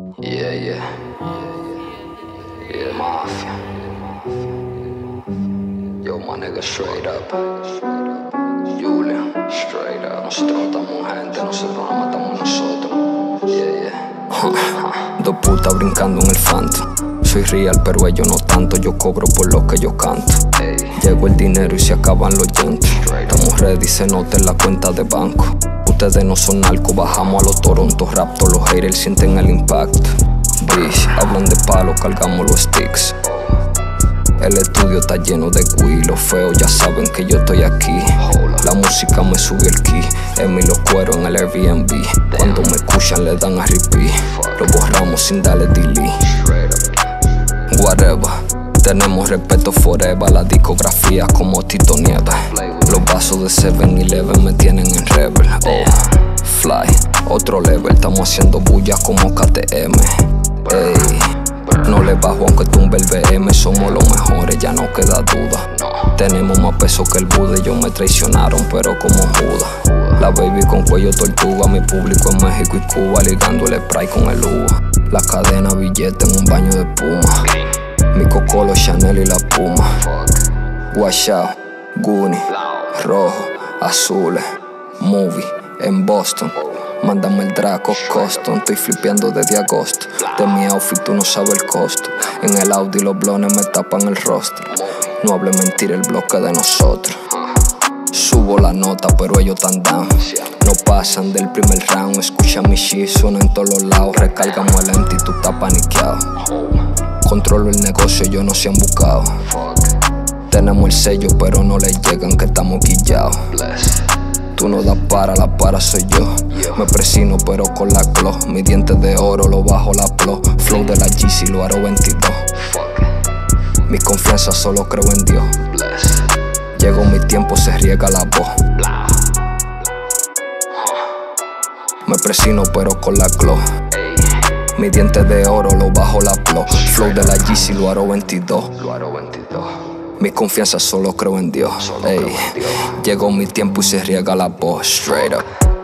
Yeah, yeah. Yeah, mafia. Yo, my nigga, straight up. Julian, straight up. Nosotros matamos gente, nosotros nos matamos nosotros. Yeah, yeah. Dos putas brincando en el Phantom. Soy real, pero ellos no tanto. Yo cobro por lo que yo canto. Llegó el dinero y se acaban los llantos. Estamos ready, se nota en la cuenta de banco. Ustedes no son narcos, bajamos a los Toronto Raptors. Los haters sienten el impacto. Bitch, hablan de palo, cargamos los sticks. El estudio está lleno de güey. Los feos ya saben que yo estoy aquí. La música me subió el key. Emi los cuero en el Airbnb. Cuando me escuchan le dan a repeat. Lo borramos sin darle delete. Whatever, tenemos respeto forever. La discografía como Tito Nieves. Los vasos de 7-Eleven me tienen en rebel. Oh, fly, otro level. Estamos haciendo bulla como KTM. Ey, no le bajo aunque tumbe el BM. Somos los mejores, ya no queda duda. Tenemos más peso que el Buda. Ellos me traicionaron pero como Judas. La baby con cuello tortuga. Mi público en México y Cuba, ligando el spray con el uva. La cadena billete en un baño de espuma. Mi cocolo, Chanel y la Puma. Guachao, Goonie, rojo, azules, movie en Boston. Mándame el Draco Custom. Estoy flipeando desde agosto. De mi outfit tú no sabes el costo. En el Audi los blones me tapan el rostro. No hable mentira el bloque de nosotros. Subo la nota pero ellos tan down. No pasan del primer round. Escucha mi shit, suena en todos los lados. Recargamos el empty, tú estás paniqueado. Controlo el negocio, ellos no se han buscado. Tenemos el sello pero no le llegan que estamos guillados. Tú no das para, la para soy yo. Me presino pero con la glow. Mis dientes de oro, lo bajo la plo. Flow de la GC, lo aro 22. Mi confianza solo creo en Dios. Llegó mi tiempo, se riega la voz. Me presino pero con la glow. Mis dientes de oro, lo bajo la plo. Flow de la GC, lo aro 22. Mi confianza solo creo en Dios. Ey, llegó mi tiempo y se riega la voz. Straight up.